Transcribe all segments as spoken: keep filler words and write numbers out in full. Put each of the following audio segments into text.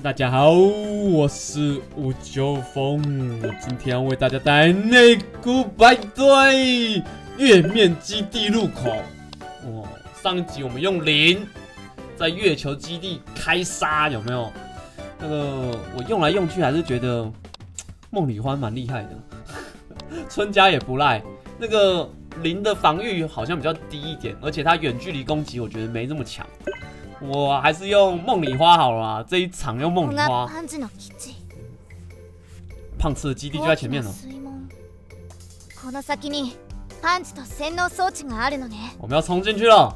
大家好，我是吴九峰，我今天要为大家带来内股排队月面基地入口。哦，上一集我们用零在月球基地开杀，有没有？那个我用来用去还是觉得梦里花蛮厉害的，春家也不赖。那个零的防御好像比较低一点，而且它远距离攻击我觉得没这么强。 我还是用梦里花好了啦，这一场用梦里花。胖次的基地就在前面了。我们要冲进去了。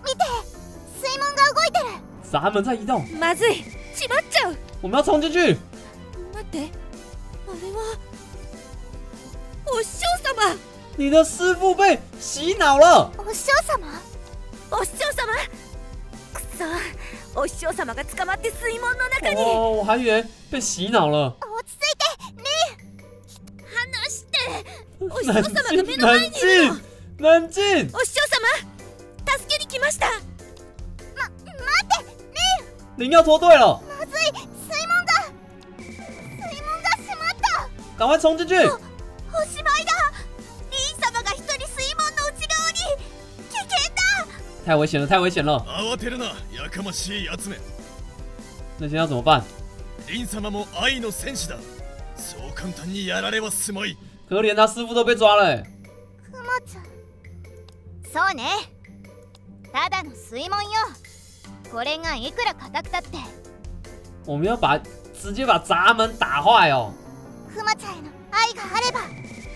闸门在移动。 まずい、閉まっちゃう。 我们要冲进去。 待って、あれはお師匠様。 你的师傅被洗脑了。 お師匠様？お師匠様？ さあ、お師匠様が捕まって水門の中に。 哦，我还以为被洗脑了。 落ち着いて、ね。話して。お師匠様が目の前にいるの。 冷静。 お師匠様、助けに来ました。ま、待って、ね。 零要脱队了。 まずい、水門が、水門が閉まった。 赶快冲进去。 お、おしまいだ。リン様が一人水門の内側に。危険だ。 太危险了，太危险了！ 慌てるな、やかましいやつめ。 那现在要怎么办？ 凛様も愛の戦士だ。そう簡単にやられはすまい。 可怜他师傅都被抓了、欸。 くまちゃん。そうね。ただの水門よ。これがいくら硬くたって。 我们要把直接把闸门打坏哦。 くまちゃんへの愛があれば。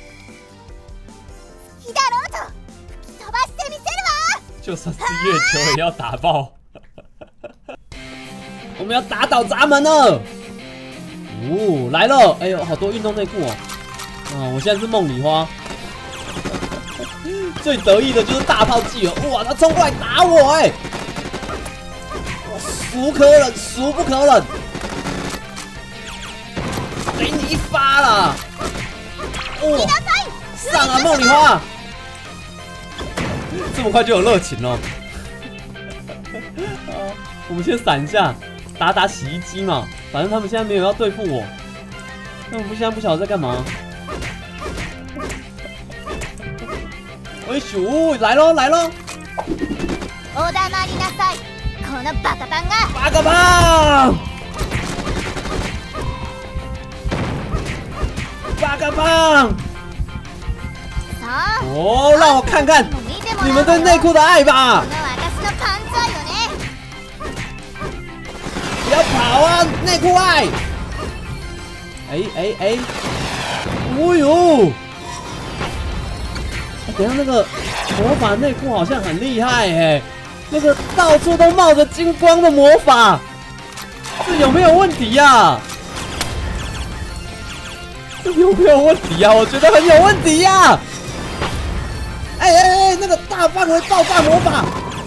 好きだろうと吹き飛ばしてみせるわ。 就算是月球也要打爆！我们要打倒闸门了！哦，来了！哎呦，好多运动内裤哦！啊，我现在是梦里花，最得意的就是大炮技了！哇，他冲过来打我哎！我孰可忍，孰不可忍！给你一发啦！哦，上啊，梦里花！ 这么快就有热情了、哦！我们先闪一下，打打洗衣机嘛。反正他们现在没有要对付我，那我们现在不晓得在干嘛。哎咻，来喽来喽！ お黙りなさい、このバカバンが！ 八个棒！八个棒！哦，让我看看。 你们对内裤的爱吧！不要跑啊，内裤爱！哎哎哎！哦呦！等一下那个魔法内裤好像很厉害哎，那个到处都冒着金光的魔法，这有没有问题呀、啊？这有没有问题呀、啊？我觉得很有问题呀、啊！ 哎哎哎！那个大范围爆炸魔法！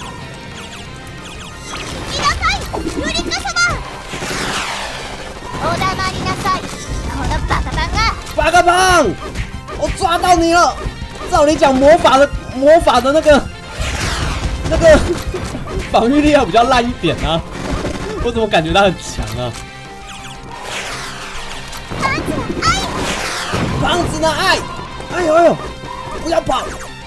八个棒！我抓到你了！照理讲，魔法的魔法的那个那个防御力要比较烂一点啊！我怎么感觉他很强啊？胖子的爱！哎呦哎呦！不要跑！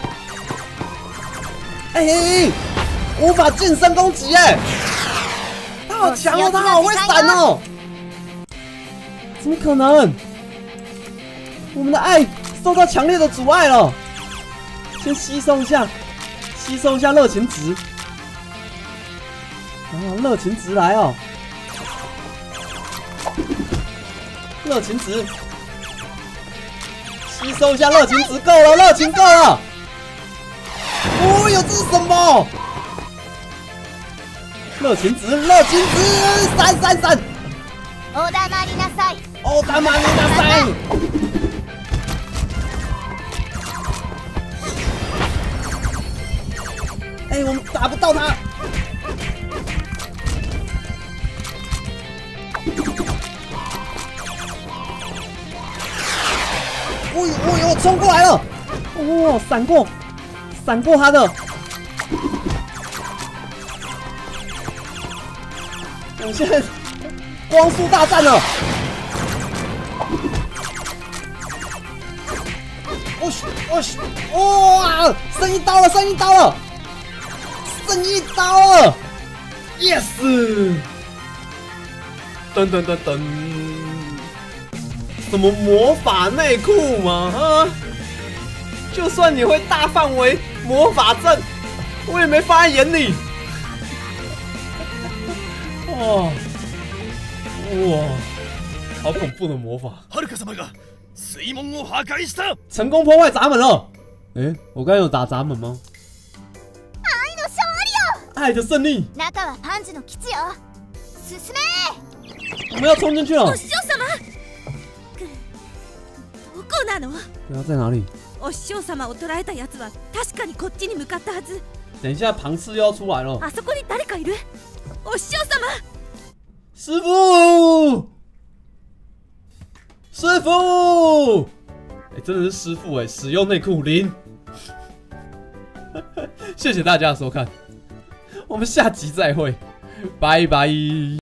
哎哎！无法近身攻击哎！他好强哦，他好会闪哦！怎么可能？我们的爱受到强烈的阻碍了。先吸收一下，吸收一下热情值。啊，热情值来哦！热情值，吸收一下热情值，够了，热情够了。 哦呦，这是什么？热情值，热情值，闪闪闪！ お黙りなさい！ お黙りなさい！哎，我们打不到他。哦呦哦呦，冲过来了！哦，闪过。 闪过他的，我现在光速大战了！我去，我去，哇！剩一刀了，剩一刀了，剩一刀了 ！Yes！ 噔噔噔噔，什么魔法内裤嘛？啊！就算你会大范围魔法阵，我也没放在眼里。哇哇，好恐怖的魔法！ はるか様が水門を破壊した。 成功破坏闸门了。哎、欸，我刚刚有打闸门吗？ 愛の勝利よ。 爱的胜利。 中はパンジの基地よ。進め。 我们要冲进去了。 お師匠様。どこなの？ 对啊，在哪里？ お師匠様を捕らえたやつは確かにこっちに向かったはず。 等一下，庞氏又要出来了。 あそこに誰かいる？お師匠様。 师傅，师傅，哎、欸，真的是师傅哎，使用内裤零。谢谢大家的收看，我们下集再会，拜拜。